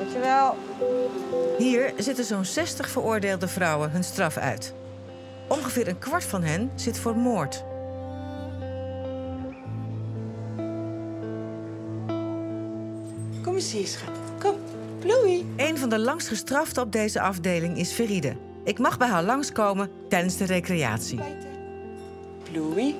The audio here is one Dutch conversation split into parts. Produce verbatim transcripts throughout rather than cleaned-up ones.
Dankjewel. Hier zitten zo'n zestig veroordeelde vrouwen hun straf uit. Ongeveer een kwart van hen zit voor moord. Kom eens hier, schat. Kom, Bloei. Een van de langst gestraften op deze afdeling is Feride. Ik mag bij haar langskomen tijdens de recreatie. Bloei.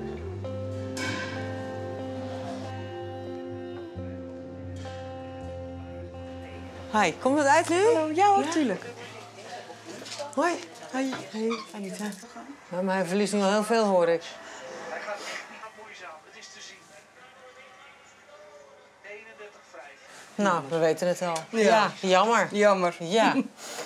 Hi, komt het uit nu? Hallo, ja hoor, tuurlijk. Hoi. Hoi. Hey. Anita. Nou, maar hij verliest nu al heel veel, hoor ik. Hij gaat, hij gaat moeizaam, het is te zien. eenendertig vijf. Nou, we weten het al. Ja. Ja, jammer. Jammer. Ja.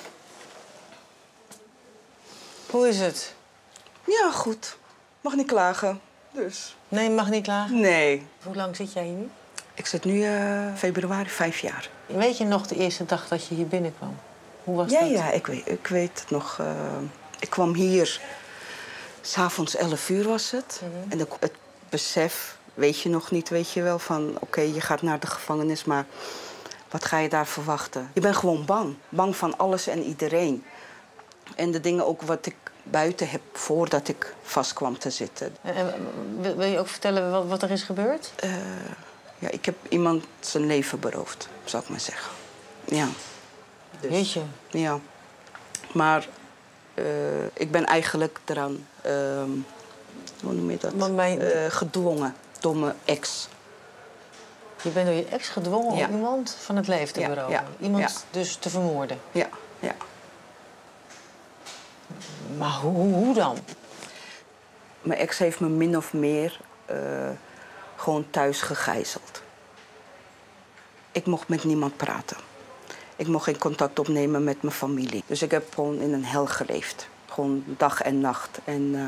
Hoe is het? Ja, goed. Mag niet klagen, dus. Nee, je mag niet klagen. Nee. Hoe lang zit jij hier nu? Ik zit nu uh, februari, vijf jaar. Weet je nog de eerste dag dat je hier binnenkwam? Hoe was Ja, dat? ja, ik weet, ik weet het nog. Uh, ik kwam hier, s'avonds elf uur was het. Mm-hmm. En de, het besef, weet je nog niet, weet je wel, van oké, okay, je gaat naar de gevangenis, maar wat ga je daar verwachten? Je bent gewoon bang. Bang van alles en iedereen. En de dingen ook wat ik buiten heb voordat ik vast kwam te zitten. En, en wil je ook vertellen wat, wat er is gebeurd? Uh, ja, ik heb iemand zijn leven beroofd, zou ik maar zeggen. Ja. Dus, weet je? Ja. Maar uh, ik ben eigenlijk eraan, uh, hoe noem je dat? Mijn... Uh, gedwongen door mijn ex. Je bent door je ex gedwongen ja. om iemand van het leven te ja, beroven? Ja, iemand ja. dus te vermoorden? Ja, ja. Maar hoe, hoe dan? Mijn ex heeft me min of meer uh, gewoon thuis gegijzeld. Ik mocht met niemand praten. Ik mocht geen contact opnemen met mijn familie. Dus ik heb gewoon in een hel geleefd. Gewoon dag en nacht. En uh,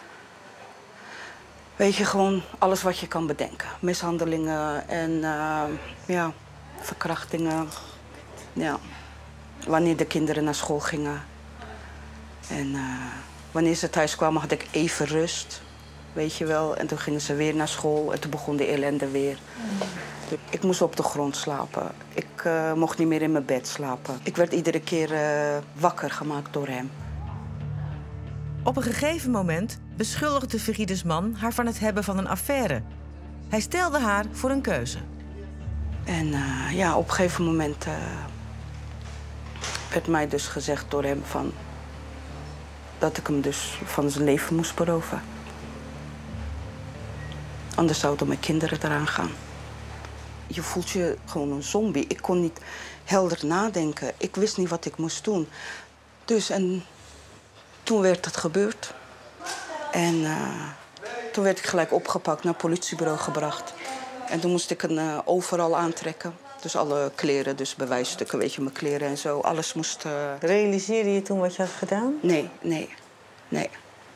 weet je, gewoon alles wat je kan bedenken. Mishandelingen en uh, ja, verkrachtingen. Ja. Wanneer de kinderen naar school gingen. En uh, wanneer ze thuis kwamen had ik even rust. Weet je wel. En toen gingen ze weer naar school en toen begon de ellende weer. Mm. Ik moest op de grond slapen. Ik uh, mocht niet meer in mijn bed slapen. Ik werd iedere keer uh, wakker gemaakt door hem. Op een gegeven moment beschuldigde Feride's man haar van het hebben van een affaire. Hij stelde haar voor een keuze. En uh, ja, op een gegeven moment uh, werd mij dus gezegd door hem van dat ik hem dus van zijn leven moest beroven. Anders zouden mijn kinderen eraan gaan. Je voelt je gewoon een zombie. Ik kon niet helder nadenken. Ik wist niet wat ik moest doen. Dus en toen werd het gebeurd. En uh, toen werd ik gelijk opgepakt, naar het politiebureau gebracht. En toen moest ik een uh, overal aantrekken. Dus alle kleren, dus bewijsstukken, weet je, mijn kleren en zo. Alles moest... Uh... Realiseerde je toen wat je had gedaan? Nee, nee, nee.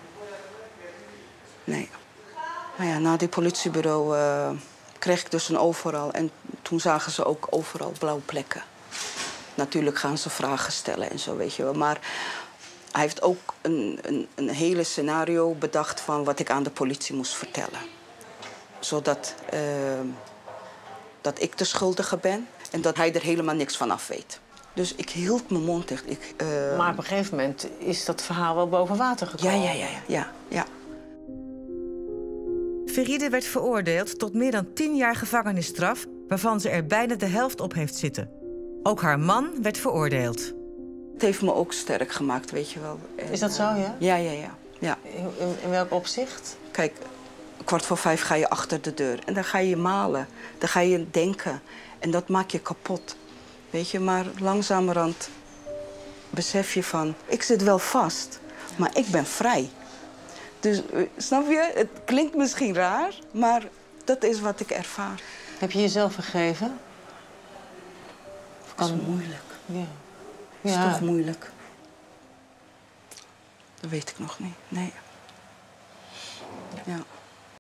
Nee. Maar ja, na die politiebureau uh, kreeg ik dus een overal. En toen zagen ze ook overal blauwe plekken. Natuurlijk gaan ze vragen stellen en zo, weet je wel. Maar hij heeft ook een, een, een hele scenario bedacht van wat ik aan de politie moest vertellen. Zodat uh, dat ik de schuldige ben en dat hij er helemaal niks van af weet. Dus ik hield mijn mond dicht. Ik, uh... Maar op een gegeven moment is dat verhaal wel boven water gekomen. Ja, ja, ja, ja, ja. Feride werd veroordeeld tot meer dan tien jaar gevangenisstraf, waarvan ze er bijna de helft op heeft zitten. Ook haar man werd veroordeeld. Het heeft me ook sterk gemaakt, weet je wel. En, is dat zo, ja? Ja, ja, ja. ja. In, in, in welk opzicht? Kijk, kwart voor vijf ga je achter de deur. En dan ga je malen. Dan ga je denken. En dat maakt je kapot. Weet je, maar langzamerhand besef je van... ik zit wel vast, maar ik ben vrij. Dus, snap je? Het klinkt misschien raar, maar dat is wat ik ervaar. Heb je jezelf vergeven? Dat is moeilijk. Ja. Dat is ja. toch moeilijk? Dat weet ik nog niet, nee. Ja.